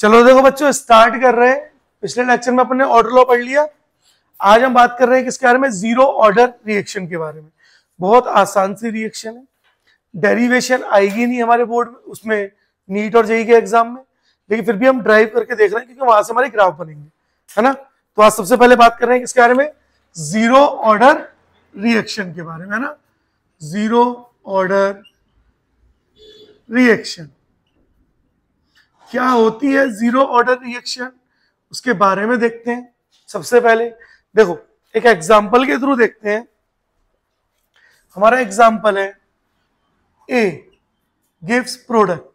चलो देखो बच्चों स्टार्ट कर रहे हैं। पिछले लेक्चर में अपन ने ऑर्डर लॉ पढ़ लिया। आज हम बात कर रहे हैं किसके बारे में? जीरो ऑर्डर रिएक्शन के बारे में। बहुत आसान सी रिएक्शन है, डेरिवेशन आएगी नहीं हमारे बोर्ड में, उसमें नीट और जेईई के एग्जाम में, लेकिन फिर भी हम ड्राइव करके देख रहे हैं क्योंकि वहां से हमारे ग्राफ बनेंगे, है ना। तो आज सबसे पहले बात कर रहे हैं किसके बारे में? जीरो ऑर्डर रिएक्शन के बारे में, है ना। जीरो ऑर्डर रिएक्शन क्या होती है? जीरो ऑर्डर रिएक्शन, उसके बारे में देखते हैं। सबसे पहले देखो एक एग्जांपल के थ्रू देखते हैं। हमारा एग्जांपल है ए गिव्स प्रोडक्ट।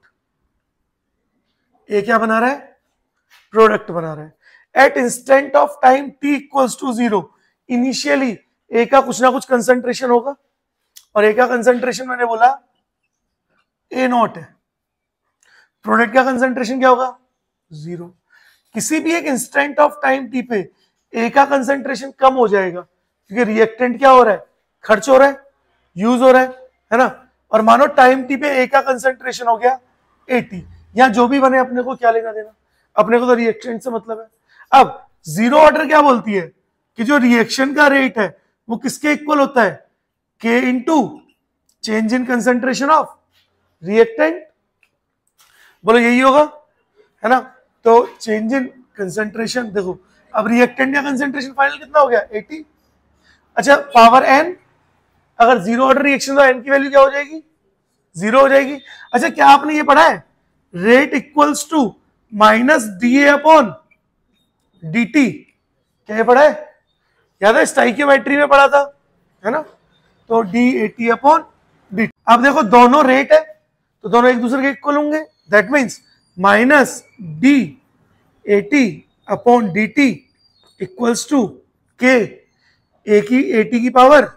ए क्या बना रहा है? प्रोडक्ट बना रहा है। At instant of time T equals to zero, initially A का कुछ ना कुछ कंसंट्रेशन होगा, और ए का कंसंट्रेशन मैंने बोला ए नॉट है। प्रोडक्ट का कंसंट्रेशन क्या होगा? जीरो। किसी भी एक इंस्टेंट ऑफ टाइम टी पे ए का कंसंट्रेशन कम हो जाएगा क्योंकि रिएक्टेंट क्या हो रहा है? खर्च हो रहा है, यूज हो रहा है ना। और मानो टाइम टी पे ए का कंसंट्रेशन हो गया 80, या जो भी बने अपने को क्या लेना देना, अपने को तो रिएक्टेंट से मतलब है। अब जीरो ऑर्डर क्या बोलती है कि जो रिएक्शन का रेट है वो किसके इक्वल होता है? K into change in concentration of reactant. बोलो यही होगा, है ना। तो चेंज इन कंसंट्रेशन, देखो अब रिएक्टेंट का कंसंट्रेशन फाइनल कितना हो गया? 80। अच्छा पावर एन, अगर जीरो ऑर्डर रिएक्शन तो एन की वैल्यू क्या हो जाएगी? जीरो हो जाएगी। अच्छा क्या आपने ये पढ़ा है? Rate equals to minus D A upon D T. क्या ये पढ़ा है? याद है स्टाइकियोमेट्री में पढ़ा था, है ना। तो D A T upon D. अब देखो दोनों रेट है तो दोनों एक दूसरे के इक्वल होंगे। That means minus D A T upon D T equals to K A की ए टी की पावर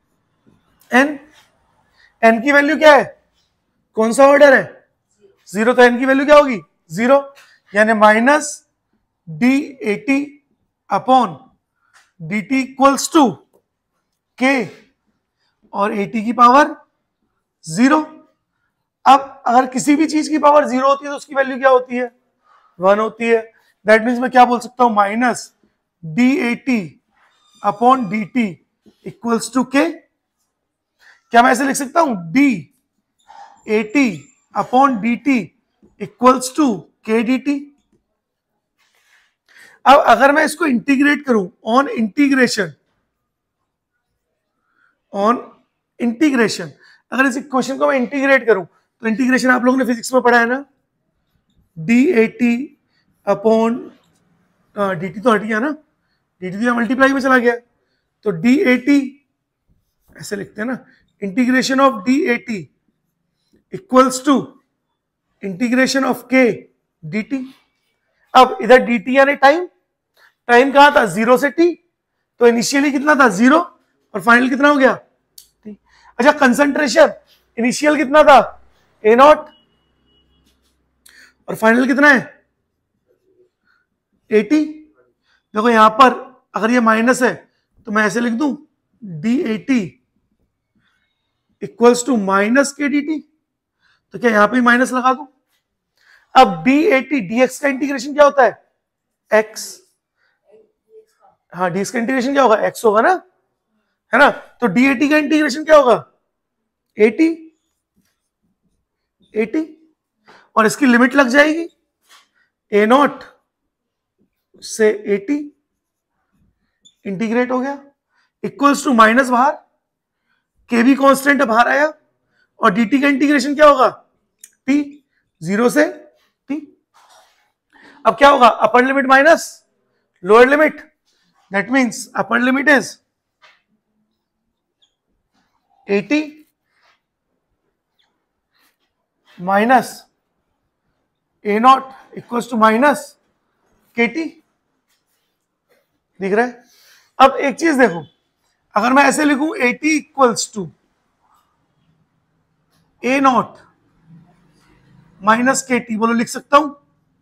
एन। एन की वैल्यू क्या है? कौन सा ऑर्डर है? जीरो। तो एन की वैल्यू क्या होगी? जीरो। यानी minus D A T upon D T equals to K और ए टी की पावर जीरो। अब अगर किसी भी चीज की पावर जीरो होती है तो उसकी वैल्यू क्या होती है? 1 होती है। दैट मीन्स मैं क्या बोल सकता हूं? Minus D A T upon D T equals to K. क्या मैं ऐसे लिख सकता हूं? D A T upon D T equals to K D T. अब अगर मैं इसको इंटीग्रेट करूं ऑन इंटीग्रेशन, अगर इस इक्वेशन को मैं इंटीग्रेट करूं तो इंटीग्रेशन आप लोगों ने फिजिक्स में पढ़ा है ना, D A T upon D T तो हट गया ना, डी टी तो मल्टीप्लाई में चला गया, तो डी ए टी ऐसे लिखते हैं ना, integration of D A T equals to integration of K D T. अब इधर डी टी यानी टाइम, टाइम कहां था? जीरो से टी, तो इनिशियली कितना था? जीरो, और फाइनल कितना हो गया? टी। अच्छा कंसंट्रेशन इनिशियल कितना था? ए नॉट, और फाइनल कितना है? 80। देखो यहां पर अगर ये माइनस है तो मैं ऐसे लिख दूं D A T equals to minus K D T, तो क्या यहां पे माइनस लगा दूं? अब D A T D X का इंटीग्रेशन क्या होता है? एक्स। हाँ डी एक्स का इंटीग्रेशन क्या होगा? एक्स होगा ना, है ना। तो डी ए टी का इंटीग्रेशन क्या होगा? 80, 80, और इसकी लिमिट लग जाएगी ए नॉट से 80, इंटीग्रेट हो गया, इक्वल्स टू माइनस बाहर, के भी कांस्टेंट है बाहर आया, और dt का इंटीग्रेशन क्या होगा? t, जीरो से t। अब क्या होगा? Upper limit minus lower limit, that means upper limit is 80 minus A naught equals to minus K T. दिख रहा है? अब एक चीज देखो, अगर मैं ऐसे लिखूं 80 equals to A naught minus K T, बोलो लिख सकता हूं?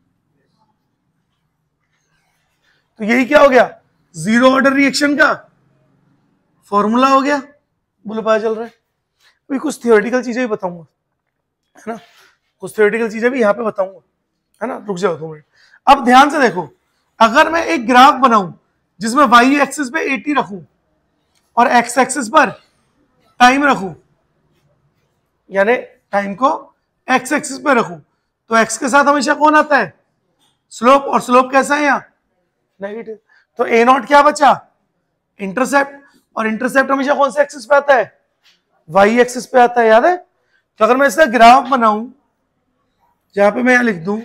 तो यही क्या हो गया? जीरो ऑर्डर रिएक्शन का फॉर्मूला हो गया। बोलो पता चल रहा है? अभी कुछ थियोरेटिकल चीजें भी बताऊंगा, है ना, कुछ थियोरेटिकल चीजें भी यहां पे बताऊंगा, है ना। रुक जाओ 2 मिनट। अब ध्यान से देखो, अगर मैं एक ग्राफ बनाऊं जिसमें y एक्सिस पे 80 रखूं और x एक्सिस पर टाइम रखूं, यानी टाइम को x एक्सिस पे रखूं, तो x के साथ हमेशा कौन आता है? स्लोप, और स्लोप कैसा है यहाँ? नेगेटिव। तो a नॉट क्या बचा? इंटरसेप्ट, और इंटरसेप्ट हमेशा कौन से एक्सिस पे आता है? y एक्सिस पे आता है, याद है? तो अगर मैं इसका ग्राफ बनाऊं जहां पे मैं यहां लिख दूं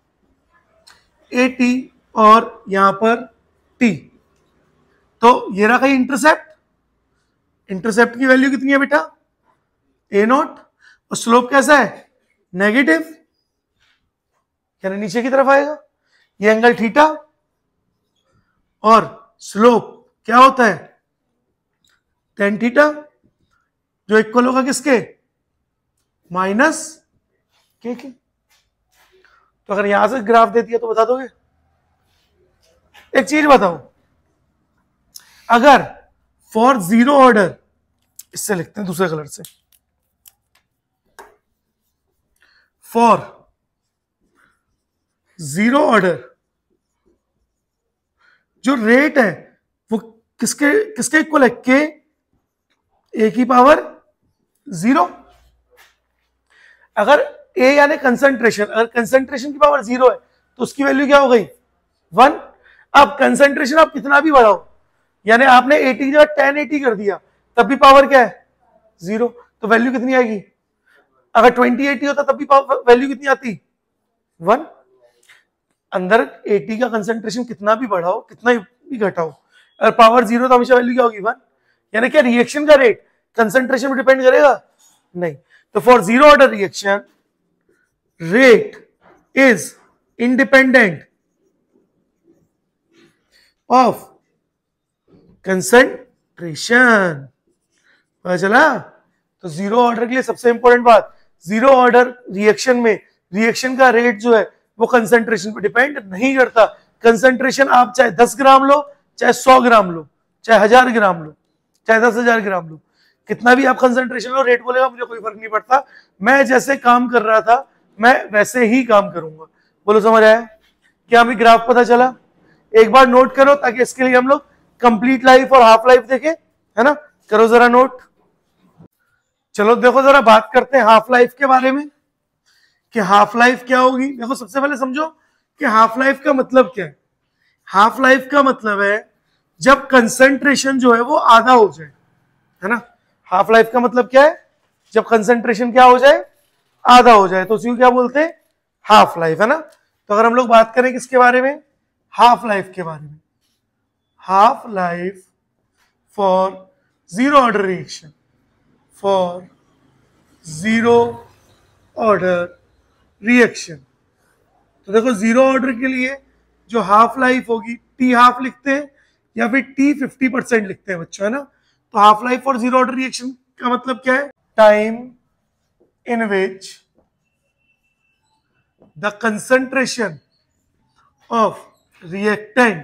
AT और यहां पर T, तो ये रहा कहीं इंटरसेप्ट। इंटरसेप्ट की वैल्यू कितनी है बेटा? a नॉट, और स्लोप कैसा है? नेगेटिव, यानी नीचे की तरफ आएगा। ये एंगल थीटा, और स्लोप क्या होता है? tan थीटा, जो इक्वल होगा किसके? माइनस के। तो अगर यहां से ग्राफ दे दिया तो बता दोगे? एक चीज बताओ, अगर फॉर जीरो ऑर्डर, इससे लिखते हैं दूसरे कलर से, फॉर जीरो ऑर्डर जो रेट है वो किसके किसके इक्वल है? के ए की पावर 0। अगर ए यानी कंसंट्रेशन, अगर कंसंट्रेशन की पावर 0 है तो उसकी वैल्यू क्या हो गई? 1। अब कंसंट्रेशन आप कितना भी बढ़ाओ, यानी आपने 80 की जगह 1080 कर दिया, तब भी पावर क्या है? 0। तो वैल्यू कितनी आएगी? अगर 2080 होता तब भी वैल्यू कितनी आती? 1। अंदर 80 का कंसंट्रेशन कितना भी बढ़ाओ, कितना भी घटाओ, अगर पावर 0 तो हमेशा वैल्यू क्या होगी? 1। यानी क्या रिएक्शन का रेट कंसंट्रेशन पर डिपेंड करेगा? नहीं। तो for zero order reaction rate is independent of concentration. पता चला? तो जीरो ऑर्डर के लिए सबसे इंपॉर्टेंट बात, जीरो ऑर्डर रिएक्शन में रिएक्शन का रेट जो है वो कंसंट्रेशन पर डिपेंड नहीं करता। कंसंट्रेशन आप चाहे 10 ग्राम लो, चाहे 100 ग्राम लो, चाहे 1000 ग्राम लो, चाहे 10,000 ग्राम लो, कितना भी आप कंसंट्रेशन लो, रेट बोलेगा मुझे कोई फर्क नहीं पड़ता, मैं जैसे काम कर रहा था मैं वैसे ही काम करूंगा। बोलो समझ आया? क्या हमें ग्राफ पता चला? एक बार नोट करो ताकि इसके लिए हम लोग कंप्लीट लाइफ और हाफ लाइफ देखें, है ना? करो जरा नोट। चलो देखो जरा बात करते हैं हाफ लाइफ के बारे में कि हाफ लाइफ क्या होगी। देखो सबसे पहले समझो कि हाफ लाइफ का मतलब क्या है। हाफ लाइफ का मतलब है जब कंसंट्रेशन जो है वो आधा हो जाए, है ना? हाफ लाइफ का मतलब क्या है? जब कंसंट्रेशन क्या हो जाए? आधा हो जाए, तो उसी को क्या बोलते हैं? हाफ लाइफ, है ना? तो अगर हम लोग बात करें किसके बारे में? हाफ लाइफ के बारे में। Half life for zero order reaction, for zero order reaction. तो देखो जीरो ऑर्डर के लिए जो हाफ लाइफ होगी, टी हाफ लिखते हैं या फिर टी 50% लिखते हैं बच्चों, है ना? तो half life for zero order reaction का मतलब क्या है? Time in which the concentration of reactant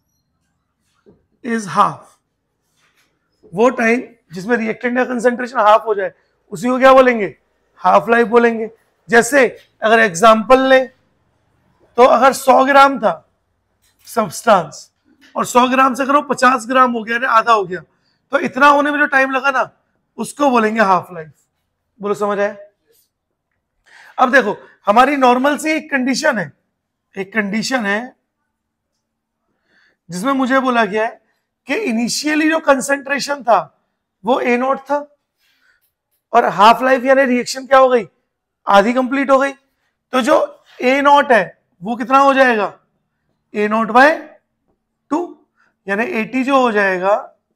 is half. वो टाइम जिसमें रिएक्टेंट का कंसंट्रेशन हाफ हो जाए उसी को क्या बोलेंगे? हाफ लाइफ बोलेंगे। जैसे अगर एग्जांपल लें तो अगर 100 ग्राम था सब्सटेंस और 100 ग्राम से करो 50 ग्राम हो गया, आधा हो गया, तो इतना होने में जो टाइम लगा ना उसको बोलेंगे हाफ लाइफ। बोलो समझ आए? अब देखो हमारी नॉर्मल सी एक कंडीशन है, एक कंडीशन है जिसमें मुझे बोला गया है कि इनिशियली जो कंसंट्रेशन था वो ए नॉट था और हाफ लाइफ यानी रिएक्शन क्या हो गई? आधी कंप्लीट हो गई। तो जो ए नॉट है वो कितना हो जाएगा? ए नॉट बाय 2, यानी 80 जो हो जाएगा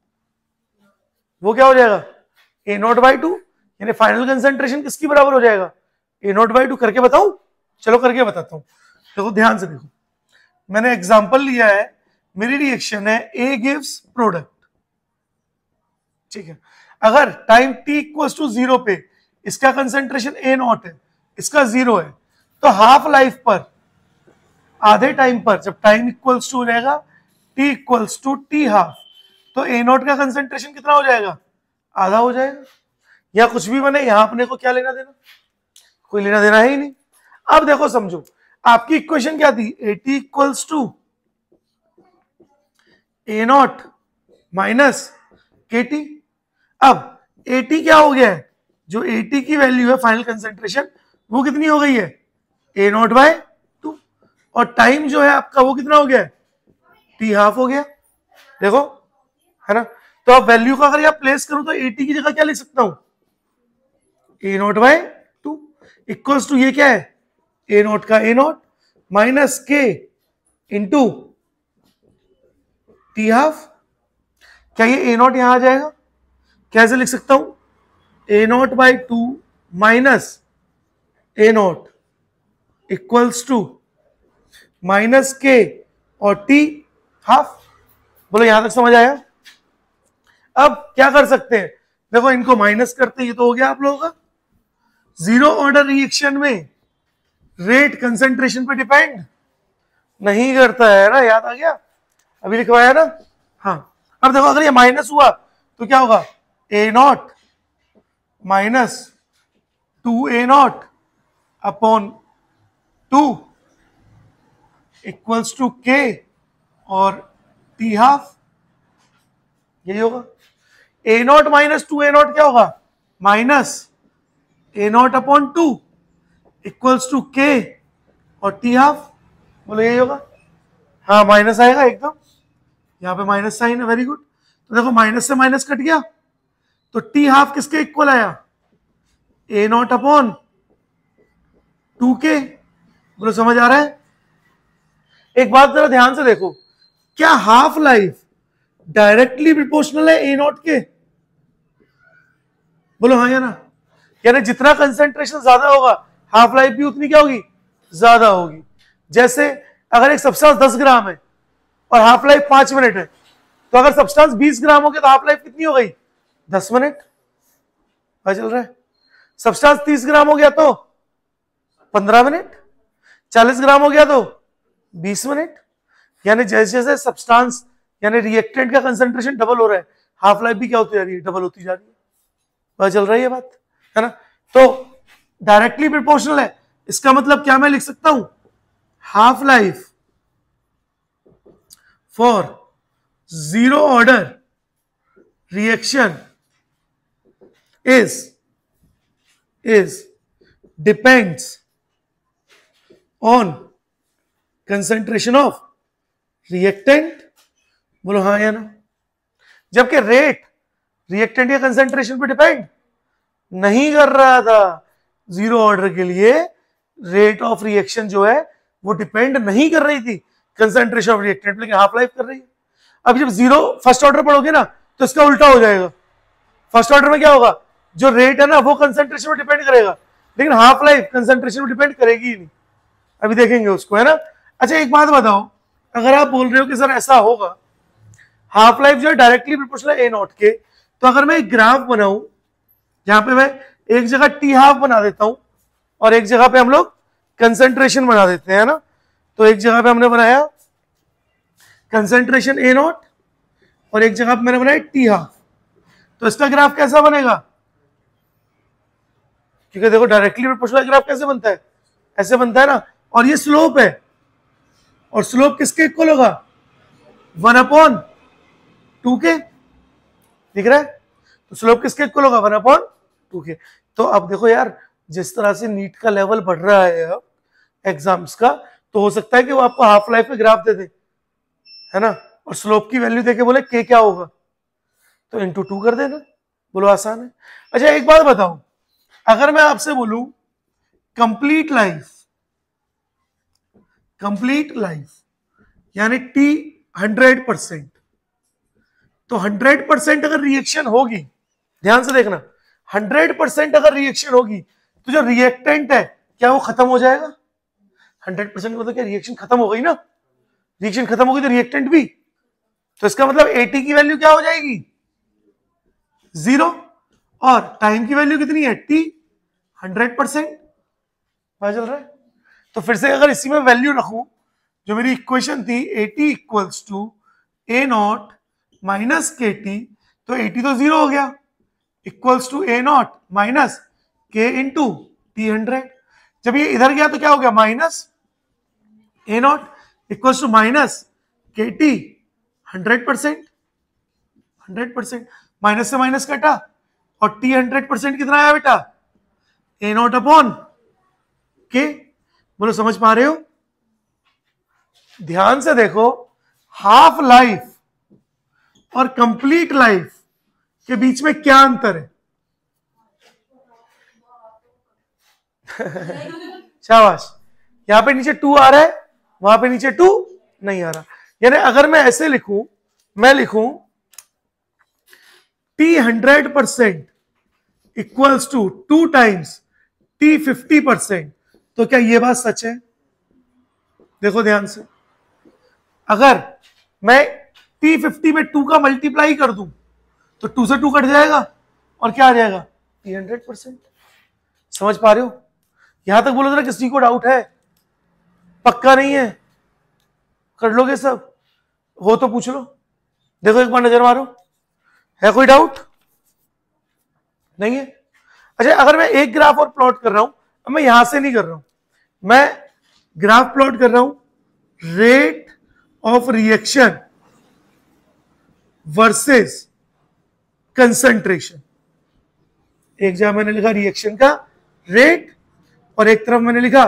वो क्या हो जाएगा? ए नॉट बाय 2, यानी फाइनल कंसंट्रेशन किसकी बराबर हो जाएगा? A naught by 2। करके बताऊं? चलो करके बताता हूं। देखो ध्यान से देखो, मैंने एग्जांपल लिया है, मेरी रिएक्शन है ए गिव्स प्रोडक्ट, ठीक है? अगर टाइम t इक्वल्स टू 0 पे इसका कंसंट्रेशन ए नॉट है, इसका 0 है, तो हाफ लाइफ पर आधे टाइम पर जब टाइम इक्वल्स टू रहेगा t equals to T half, तो ए नॉट का कंसंट्रेशन कितना हो जाएगा? आधा हो जाएगा। या कुछ भी बने, यहां अपने को क्या लेना देना? कोई लेना देना है ही नहीं। अब देखो समझो, आपकी इक्वेशन क्या थी, AT equals to A0 minus KT। अब AT क्या हो गया है, जो AT की वैल्यू है फाइनल कंसेंट्रेशन वो कितनी हो गई है, A0/2, और टाइम जो है आपका वो कितना हो गया है, T½ हो गया। देखो है ना, तो अब वैल्यू का अगर यहाँ प्लेस करूं तो AT की जगह क्या लिख सकता हूं, A0/2 इक्वल्स टू, ये क्या है, A0 का A0 minus K into T½ क्या ये A0 यहां आ जाएगा, कैसे लिख सकता हूं, A0/2 minus A0 equals to minus K और T½ बोलो यहां तक समझ आया। अब क्या कर सकते हैं, देखो इनको माइनस करते हैं, ये तो हो गया आप लोगों का। जीरो ऑर्डर रिएक्शन में रेट कंसेंट्रेशन पे डिपेंड नहीं करता है ना, याद आ गया, अभी लिखवाया ना। हाँ अब देखो अगर ये माइनस हुआ तो क्या होगा, A0 minus 2A0 upon 2 equals to K और T½ यही होगा। A0 माइनस 2A0 क्या होगा, minus A0 upon 2 equals to K और T½ बोलो यही होगा। हाँ माइनस आएगा एकदम, यहाँ पे माइनस साइन है, वेरी गुड। तो देखो माइनस से माइनस कट गया, तो T½ किसके इक्वल आया, A0 अपॉन 2K बोलो समझ आ रहा है। एक बात जरा ध्यान से देखो, क्या हाफ लाइफ डायरेक्टली प्रोपोर्शनल है A0 के, बोलो हाँ या ना, यानी जितना कंसेंट्रेशन ज्यादा होगा हाफ लाइफ भी उतनी क्या होगी, ज्यादा होगी। जैसे अगर एक सब्सटेंस 10 ग्राम है और हाफ लाइफ 5 मिनट है, तो अगर सब्सटेंस 20 ग्राम हो गया तो हाफ लाइफ कितनी हो गई, 10 मिनट, पता चल रहा है। सब्सटेंस 30 ग्राम हो गया तो 15 मिनट, 40 ग्राम हो गया तो 20 मिनट। यानी जैसे जैसे सब्सटेंस यानी रिएक्टेंट का कंसेंट्रेशन डबल हो रहा है, हाफ लाइफ भी क्या होती जा रही है, डबल होती जा रही है, पता चल रही है बात, है ना। तो डायरेक्टली प्रोपोर्शनल है, इसका मतलब क्या मैं लिख सकता हूं, half life for zero order reaction is depends on concentration of reactant, बोलो हाँ या ना। जबकि रेट रिएक्टेंट या कंसेंट्रेशन पे डिपेंड नहीं कर रहा था, जीरो ऑर्डर के लिए रेट ऑफ रिएक्शन जो है वो डिपेंड नहीं कर रही थी कंसेंट्रेशन ऑफ रिएक्टेंट, लेकिन हाफ लाइफ कर रही है। अब जब जीरो फर्स्ट ऑर्डर पढ़ोगे ना तो इसका उल्टा हो जाएगा, फर्स्ट ऑर्डर में क्या होगा, जो रेट है ना वो कंसेंट्रेशन पर डिपेंड करेगा, लेकिन हाफ लाइफ कंसेंट्रेशन पर डिपेंड करेगी ही नहीं, अभी देखेंगे उसको, है ना। अच्छा एक बात बताओ, अगर आप बोल रहे हो कि सर ऐसा होगा, हाफ लाइफ जो है डायरेक्टली प्रोपोर्शनल है A0 के, तो अगर मैं एक ग्राफ बनाऊं जहां पे मैं एक जगह T½ बना देता हूं और एक जगह पे हम लोग कंसेंट्रेशन बना देते हैं ना, तो एक जगह पे हमने बनाया कंसेंट्रेशन A0 और एक जगह पे मैंने बनाया T½ तो इसका ग्राफ कैसा बनेगा, क्योंकि देखो डायरेक्टली प्रोपोर्शनल ग्राफ कैसे बनता है, ऐसे बनता है ना, और ये स्लोप है, और स्लोप किसके इक्वल होगा, 1/2K, दिख रहा है, तो स्लोप किसके इक्वल होगा, 1/2K। तो अब देखो यार, जिस तरह से नीट का लेवल बढ़ रहा है अब एग्जाम्स का, तो हो सकता है कि वो आपको हाफ लाइफ का ग्राफ दे दे, है ना, और स्लोप की वैल्यू देके बोले K क्या होगा, तो इंटू 2 कर देना, बोलो आसान है। अच्छा एक बात बताओ, अगर मैं आपसे बोलूं कंप्लीट लाइफ यानी T 100%, तो 100% अगर रिएक्शन होगी, ध्यान से देखना, 100% अगर रिएक्शन होगी तो जो रिएक्टेंट है क्या वो खत्म हो जाएगा, 100% मतलब क्या, रिएक्शन खत्म हो गई ना, रिएक्शन खत्म हो गई तो रिएक्टेंट भी, तो इसका मतलब AT की वैल्यू क्या हो जाएगी, 0, और टाइम की वैल्यू कितनी है T 100%, पता चल रहा है। तो फिर से अगर इसी में वैल्यू रखूं, जो मेरी इक्वेशन थी AT equals to A0 minus KT, तो AT तो 0 हो गया, equals to A0 minus K into T 100, जब ये इधर गया तो क्या हो गया, minus A naught equals to minus K T 100%, 100%, minus से माइनस कटा और टी 100% कितना आया बेटा, ए नॉट अपॉन के। बोलो समझ पा रहे हो? ध्यान से देखो, हाफ लाइफ और कंप्लीट लाइफ के बीच में क्या अंतर है? शाबाश। यहां पे नीचे 2 आ रहा है, वहां पे नीचे 2 नहीं आ रहा। यानी अगर मैं ऐसे लिखूं, मैं लिखूं T 100% equals to 2 times T 50%, तो क्या यह बात सच है? देखो ध्यान से, अगर मैं टी 50 में 2 का मल्टीप्लाई कर दूं तो 2 से 2 कट जाएगा और क्या आ जाएगा, टी 100%। समझ पा रहे हो? यहां तक बोलो जरा, किसी को डाउट है? पक्का नहीं है? कर लोगे सब? हो तो पूछ लो। देखो एक बार नजर मारो, है कोई डाउट? नहीं है? अच्छा, अगर मैं एक ग्राफ और प्लॉट कर रहा हूं, अब मैं यहां से नहीं कर रहा हूं, मैं ग्राफ प्लॉट कर रहा हूं rate of reaction versus concentration. एक जगह मैंने लिखा रिएक्शन का रेट और एक तरफ मैंने लिखा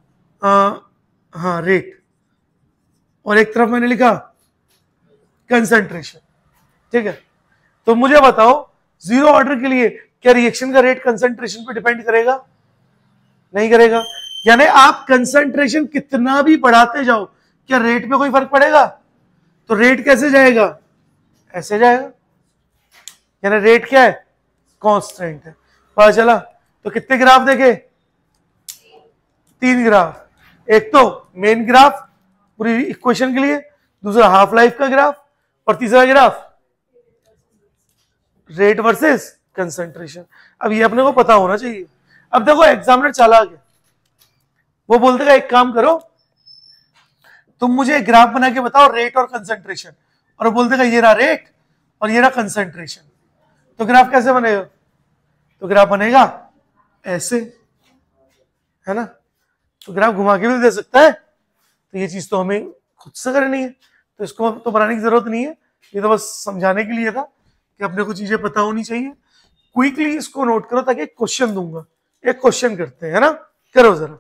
रेट और एक तरफ मैंने लिखा कंसंट्रेशन। ठीक है, तो मुझे बताओ जीरो ऑर्डर के लिए क्या रिएक्शन का रेट कंसंट्रेशन पे डिपेंड करेगा? नहीं करेगा। यानी आप कंसंट्रेशन कितना भी बढ़ाते जाओ, क्या रेट पे कोई फर्क पड़ेगा? तो रेट कैसे जाएगा? ऐसे जाएगा। यानी रेट क्या है? कांस्टेंट है। पता चला? तो कितने ग्राफ देखे? 3 ग्राफ। एक तो मेन ग्राफ पूरी इक्वेशन के लिए, दूसरा हाफ लाइफ का ग्राफ, और तीसरा ग्राफ रेट वर्सेस कंसंट्रेशन। अब ये अपने को पता होना चाहिए। अब देखो एग्जामिनर चालाक है, वो बोलते हैं एक काम करो, तुम मुझे एक ग्राफ बना के बताओ रेट और कंसंट्रेशन, और वो बोलते हैं ये रहा रेट और ये रहा कंसंट्रेशन। तो ग्राफ कैसे बनेगा? तो ग्राफ बनेगा ऐसे, है ना? तो ग्राफ घुमा के भी दे सकता है। तो ये चीज तो हमें खुद से करनी है, तो इसको तो बनाने की जरूरत नहीं है। ये तो बस समझाने के लिए था कि अपने को चीजें पता होनी चाहिए। क्विकली इसको नोट करो ताकि एक क्वेश्चन दूंगा, एक क्वेश्चन करते हैं, है ना? करो जरा।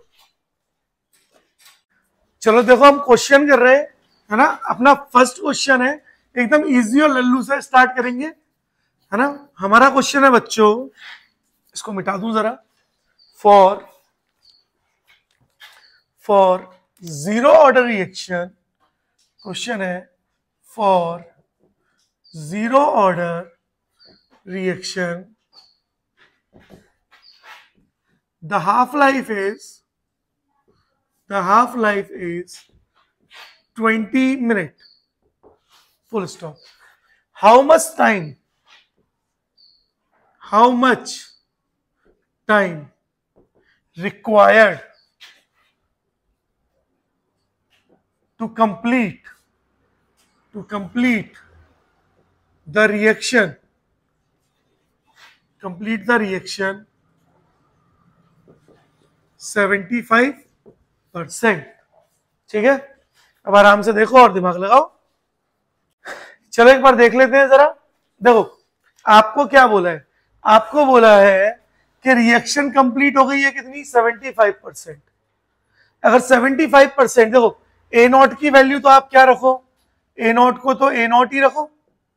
चलो देखो हम क्वेश्चन कर रहे हैं, है ना? अपना फर्स्ट क्वेश्चन है, एकदम इजी और लल्लू से स्टार्ट करेंगे, है ना? हमारा क्वेश्चन है बच्चों, इसको मिटा दूं जरा, for zero order reaction, question है for zero order reaction the half life is 20 minutes, full stop. How much time required to complete the reaction 75%। ठीक है, अब आराम से देखो और दिमाग लगाओ। चलो एक बार देख लेते हैं जरा। देखो आपको क्या बोला है? आपको बोला है कि रिएक्शन कंप्लीट हो गई है कितनी? 75%। अगर 75%, देखो ए नॉट की वैल्यू तो आप क्या रखो? ए नॉट को तो ए नॉट ही रखो,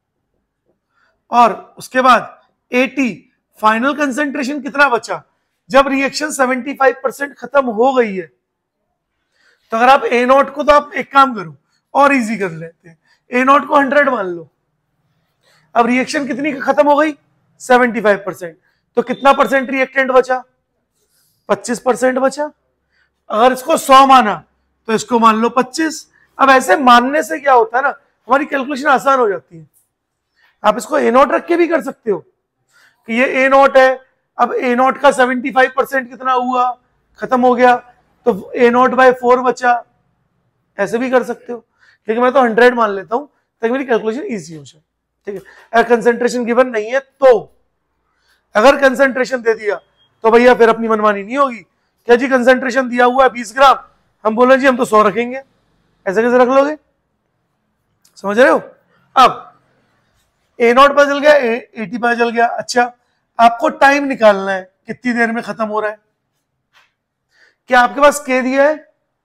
और उसके बाद 80 फाइनल कंसेंट्रेशन कितना बचा जब रिएक्शन 75% खत्म हो गई है। तो अगर आप ए नॉट को, तो आप एक काम करो और इजी कर लेते हैं, ए नॉट को 100 मान लो। अब रिएक्शन कितनी खत्म हो गई? 75%। तो कितना परसेंट रिएक्टेंट बचा? 25% बचा। अगर इसको 100 माना तो इसको मान लो 25। अब ऐसे मानने से क्या होता है ना, हमारी कैलकुलेशन आसान हो जाती है। आप इसको ए नॉट रख के भी कर सकते हो कि ये ए नॉट है, अब ए नॉट का 75% कितना हुआ, खत्म हो गया, तो ए नॉट बाय 4 बचा। ऐसे भी कर सकते हो, लेकिन मैं तो 100 मान लेता हूं ताकि मेरी कैलकुलेशन इजी हो जाए। ठीक है, अगर कंसेंट्रेशन गिवन नहीं है तो, अगर कंसेंट्रेशन दे दिया तो भैया फिर अपनी मनमानी नहीं होगी। क्या जी कंसेंट्रेशन दिया हुआ है 20 ग्राम, हम बोले जी हम तो 100 रखेंगे, ऐसे कैसे रख लोगे? समझ रहे हो? अब A0 पता चल गया, AT पता चल गया। अच्छा, आपको टाइम निकालना है कितनी देर में खत्म हो रहा है। क्या आपके पास K दिया है?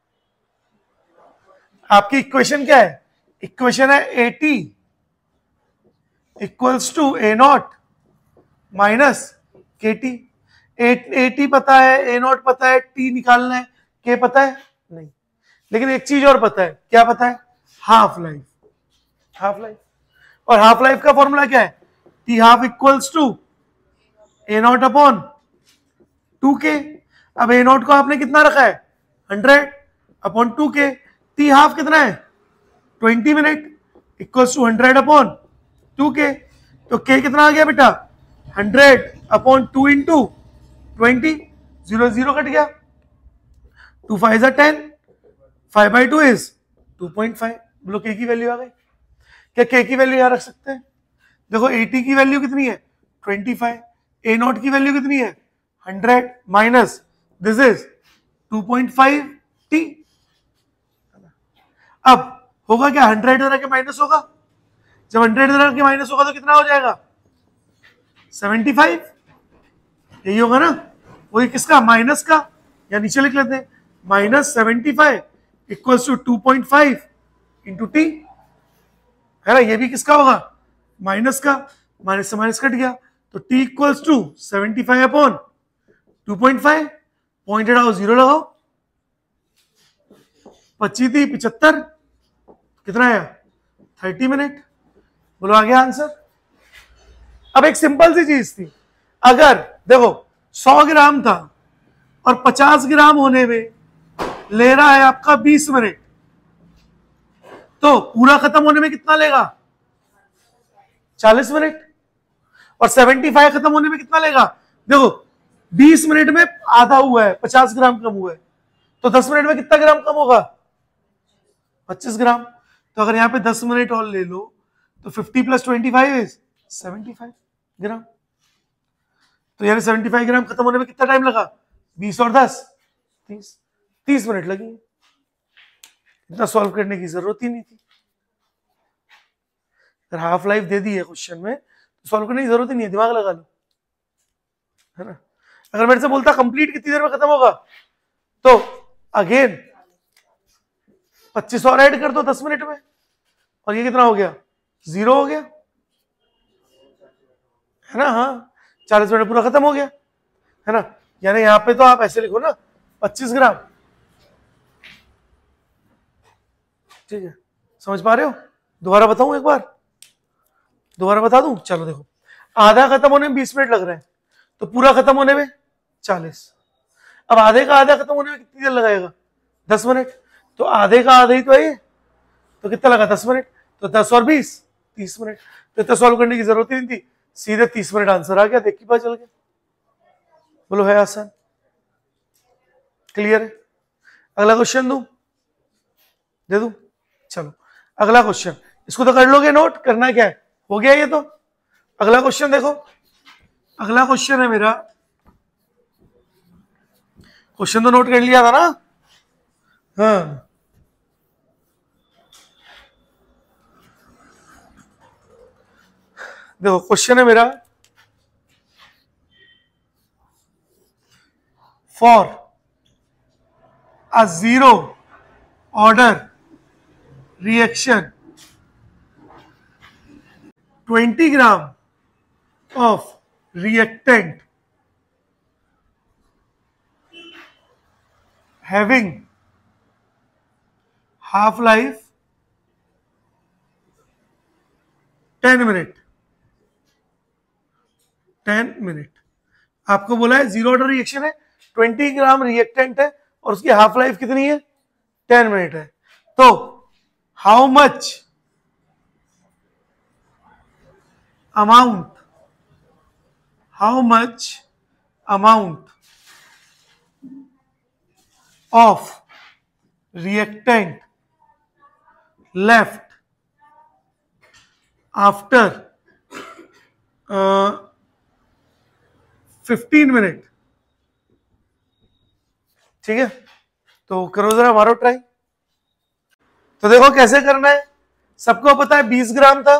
आपकी इक्वेशन क्या है? इक्वेशन है AT equals to A0 minus KT। AT पता है, A0 पता है, T निकालना है, K पता है नहीं। लेकिन एक चीज और पता है, क्या पता है? Half life. हाफ लाइफ, और हाफ लाइफ का फॉर्मूला क्या है? T half equals to A0 upon 2K। अब A0 को आपने कितना रखा है? 100 अपॉन 2K। T हाफ कितना है? 20 minute equals to 100 upon 2K। तो K कितना आ गया बेटा? 100 अपॉन 2 इंटू 20, 0 0 कट गया, 2 5 10, 5 by 2 इज 2.5। बोलो K की वैल्यू आ गई। क्या K की वैल्यू यहां रख सकते हैं? देखो AT की वैल्यू कितनी है? 25। A0 की वैल्यू कितनी है? 100 माइनस दिस इज 2.5T। अब होगा क्या? 100 इधर के माइनस होगा। जब 100 इधर के माइनस होगा तो कितना हो जाएगा? 75। यही होगा ना? वही किसका? माइनस का। या नीचे लिख लेते हैं, minus 75 equals to 2.5 into T, है ना? ये भी किसका होगा? माइनस का। माइनस से माइनस कट गया, तो t equals to 75 upon 2.5। Point हटाओ, 0 लगाओ, 25 थी 75, कितना आया? 30 मिनट। बोलो आ गया आंसर। अब एक सिंपल सी चीज थी, अगर देखो 100 ग्राम था और 50 ग्राम होने में ले रहा है आपका 20 मिनट, तो पूरा खत्म होने में कितना लेगा? 40 मिनट। और 75 खत्म होने में कितना लेगा? देखो 20 मिनट में आधा हुआ है, 50 ग्राम कम हुआ है, तो 10 मिनट में कितना ग्राम कम होगा? 25 ग्राम। तो अगर यहां पे 10 मिनट और ले लो तो 50 प्लस 25 इज 75 ग्राम। तो यानी 75 ग्राम खत्म होने में कितना टाइम लगा? 20 और 10 30 मिनट लगी। इतना सॉल्व करने की जरूरत ही नहीं थी। अगर हाफ लाइफ दे दी है क्वेश्चन में तो सॉल्व करने की जरूरत ही नहीं है, दिमाग लगा लो, है ना? अगर मेरे से बोलता कंप्लीट कितनी देर में खत्म होगा, तो अगेन 25 और ऐड कर दो 10 मिनट में, और ये कितना हो गया? 0 हो गया, है ना? हाँ, 40 मिनट पूरा खत्म हो गया, है ना? यानी यहां पे तो आप ऐसे लिखो ना, 25 ग्राम। ठीक है, समझ पा रहे हो? दोबारा बताऊं एक बार? दोबारा बता दूं? चलो देखो, आधा खत्म होने में 20 मिनट लग रहे हैं, तो पूरा खत्म होने में 40। अब आधे का आधा खत्म होने में कितनी देर लगाएगा? 10 मिनट। तो आधे का आधा ही तो है ये, तो कितना लगा? 10 मिनट। तो 10 और 20 30 मिनट। तो इतना सॉल्व करने की जरूरत ही नहीं थी, सीधे 30 मिनट आंसर आ गया, देख के पता चल गया। बोलो है आसान? क्लियर है? अगला क्वेश्चन दूं? दे दूं? चलो अगला क्वेश्चन, इसको तो कर लोगे नोट, करना क्या है? हो गया ये तो। अगला क्वेश्चन देखो, अगला क्वेश्चन है मेरा, क्वेश्चन तो नोट कर लिया था ना? हाँ, देखो क्वेश्चन है मेरा, for a zero order reaction 20 gram of reactant having half life 10 minute. 10 minute आपको बोला है, जीरो ऑर्डर रिएक्शन है, 20 ग्राम रिएक्टेंट है और उसकी हाफ लाइफ कितनी है? 10 मिनट है। तो how much amount, how much amount of reactant left after 15 minute. ठीक है, तो करो जरा मारो ट्राई। तो देखो कैसे करना है, सबको पता है 20 ग्राम था,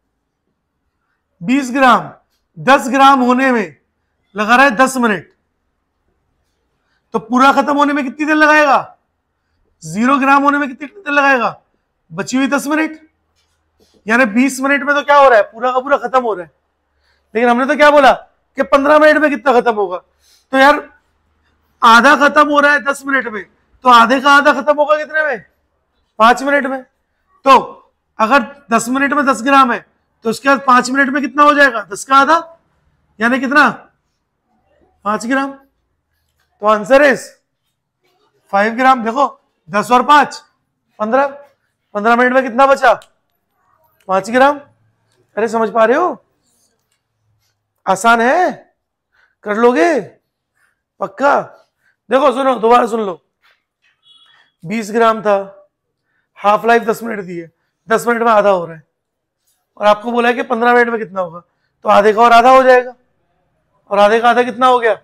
20 ग्राम 10 ग्राम होने में लगा रहा है 10 मिनट, तो पूरा खत्म होने में कितनी देर लगाएगा, 0 ग्राम होने में कितनी देर लगाएगा, बची हुई 10 मिनट। यानी 20 मिनट में तो क्या हो रहा है, पूरा का पूरा खत्म हो रहा है। लेकिन हमने तो क्या बोला कि 15 मिनट में कितना खत्म होगा, तो यार आधा खत्म हो रहा है 10 मिनट में, तो आधे का आधा खत्म होगा कितने में, 5 मिनट में। तो अगर 10 मिनट में 10 ग्राम है तो उसके बाद 5 मिनट में कितना हो जाएगा, 10 का आधा, यानी कितना, 5 ग्राम। तो आंसर इज 5 ग्राम। देखो 10 और 5 15, 15 मिनट में कितना बचा, 5 ग्राम। अरे समझ पा रहे हो, आसान है, कर लोगे पक्का। देखो सुनो, दोबारा सुन लो, 20 ग्राम था, हाफ लाइफ 10 मिनट दी है, 10 मिनट में आधा हो रहा है, और आपको बोला है कि 15 मिनट में कितना होगा, तो आधे का और आधा हो जाएगा, और आधे का आधा कितना हो गया,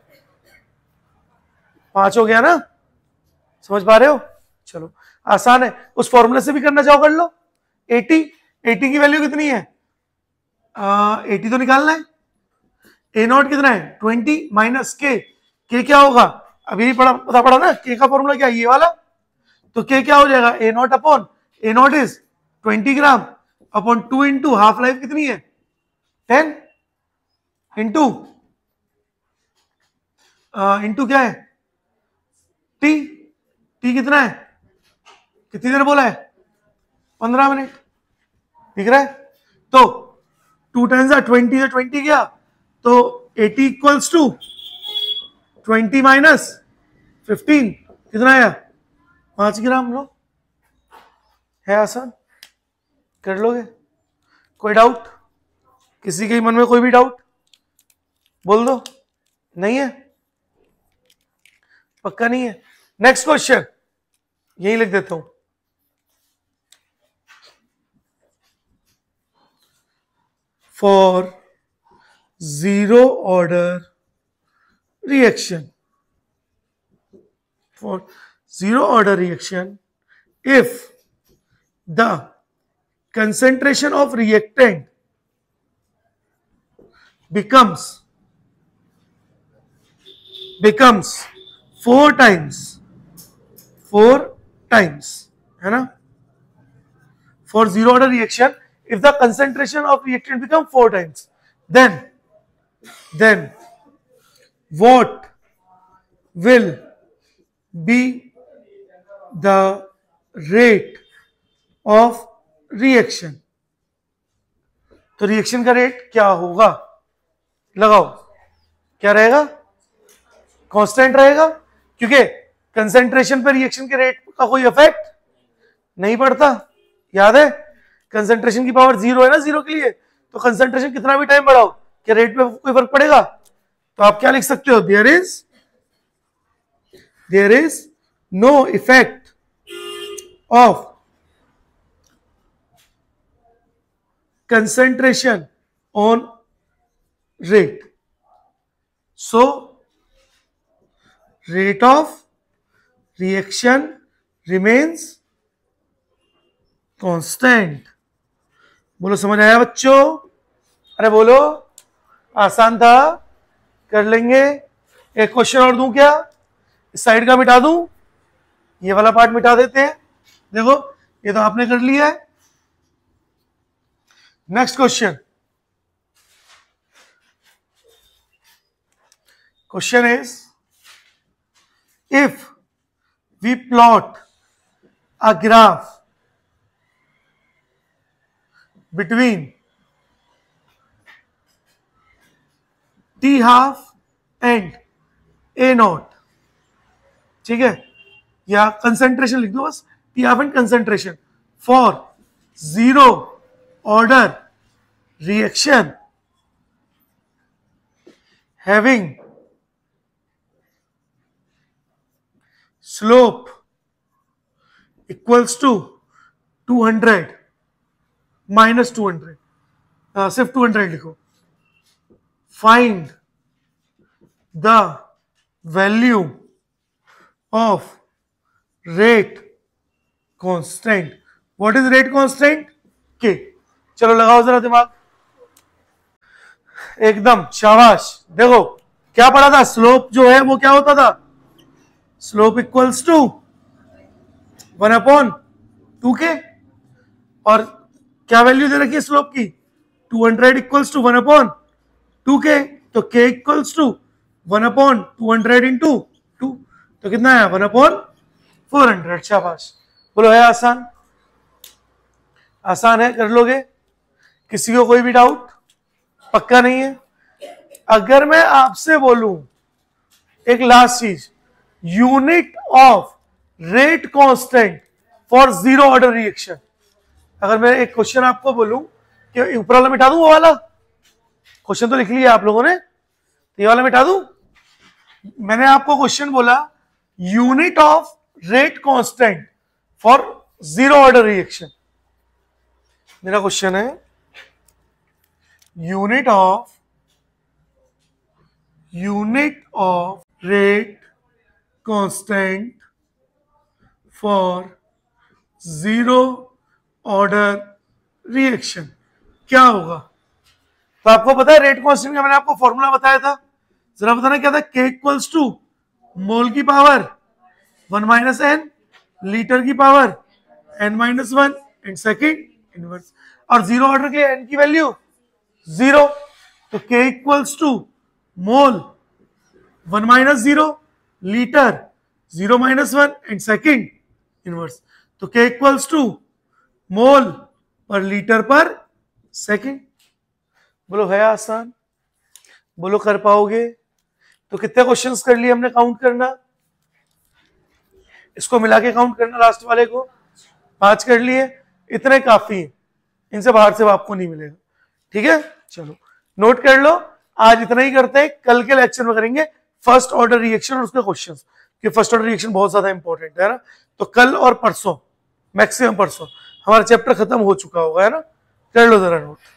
5 हो गया ना। समझ पा रहे हो, चलो आसान है, उस फॉर्मूले से भी करना चाहो कर लो। 80 की वैल्यू कितनी है, 80 तो निकालना है, ए नॉट कितना है 20 माइनस के क्या होगा, अभी पता पड़ा ना, के का फॉर्मूला क्या है, ये वाला। तो के क्या हो जाएगा, A naught upon, A naught is 20 gram upon 2 into half life कितनी है 10 इंटू क्या है टी कितना है, कितनी देर बोला है, 15 मिनट, दिख रहा है। तो 2 टाइम्स 20 से 20 गया, तो 80 इक्वल्स टू 20 माइनस 15 कितना आया, 5 ग्राम। लो, है आसान, कर लोगे। कोई डाउट, किसी के मन में कोई भी डाउट बोल दो, नहीं है, पक्का नहीं है। नेक्स्ट क्वेश्चन यही लिख देता हूं, for zero order reaction, for zero order reaction, if the concentration of reactant becomes 4 times, है ना, for zero order reaction, if the concentration of reactant become 4 times, then what will be the rate of reaction। तो reaction का rate क्या होगा, लगाओ, क्या रहेगा, constant रहेगा, क्योंकि कंसेंट्रेशन पर रिएक्शन के रेट का कोई इफेक्ट नहीं पड़ता। याद है, कंसेंट्रेशन की पावर 0 है ना, 0 के लिए, तो कंसेंट्रेशन कितना भी टाइम बढ़ाओ, क्या रेट पे कोई फर्क पड़ेगा। तो आप क्या लिख सकते हो, there is no effect of concentration on rate, so rate of reaction remains constant. बोलो समझ आया बच्चों, अरे बोलो, आसान था, कर लेंगे। एक क्वेश्चन और दूं क्या, इस साइड का मिटा दूं, ये वाला पार्ट मिटा देते हैं। देखो ये तो आपने कर लिया है। Next question is, if we plot a graph between T half and A naught, ठीक है, या कंसेंट्रेशन लिख दो बस, T half and concentration for zero order reaction having slope equals to 200 minus 200, सिर्फ 200 लिखो। Find the value of rate constant. What is rate constant? Okay. चलो लगाओ जरा दिमाग, एकदम शाबाश। देखो क्या पढ़ा था, स्लोप जो है वो क्या होता था, स्लोप इक्वल्स टू 1/2k, और क्या वैल्यू दे रखी है स्लोप की, 200 इक्वल्स टू 1/2k, तो k इक्वल्स टू 1/200 इंटू 2, तो कितना है 1/400। शाबाश। बोलो है आसान? आसान है, कर लोगे? किसी को कोई भी डाउट? पक्का नहीं है? अगर मैं आपसे बोलूं एक लास्ट चीज, unit of rate constant for zero order reaction, अगर मैं एक क्वेश्चन आपको बोलूं कि ऊपर वाला मिटा दूं, वो वाला क्वेश्चन तो लिख लिया आप लोगों ने, तो ये वाला मिटा दूं? मैंने आपको क्वेश्चन बोला unit of rate constant for zero order reaction. मेरा क्वेश्चन है unit of rate constant for zero order reaction क्या होगा? तो आपको पता है रेट कांस्टेंट का मैंने आपको फॉर्मूला बताया था, जरा बताना क्या था। k इक्वल्स टू मोल की पावर 1 माइनस n, लीटर की power n-1 and second inverse, और जीरो ऑर्डर के n की वैल्यू 0, तो k equals to mole 1 minus 0, litre 0-1 and second inverse, तो k equals to mole per litre पर second. बोलो है आसान? बोलो कर पाओगे? तो कितने क्वेश्चंस कर लिए हमने, काउंट करना, इसको मिला के काउंट करना, लास्ट वाले को 5 कर लिए, इतने काफी हैं, इनसे बाहर से आपको नहीं मिलेगा। ठीक है, चलो नोट कर लो, आज इतना ही करते हैं, कल के लेक्चर में करेंगे फर्स्ट ऑर्डर रिएक्शन और उसके क्वेश्चंस, क्योंकि फर्स्ट ऑर्डर रिएक्शन बहुत ज्यादा इंपॉर्टेंट है ना। तो कल और परसों, मैक्सिमम परसों हमारा चैप्टर खत्म हो चुका होगा, है ना। कर लो जरा नोट।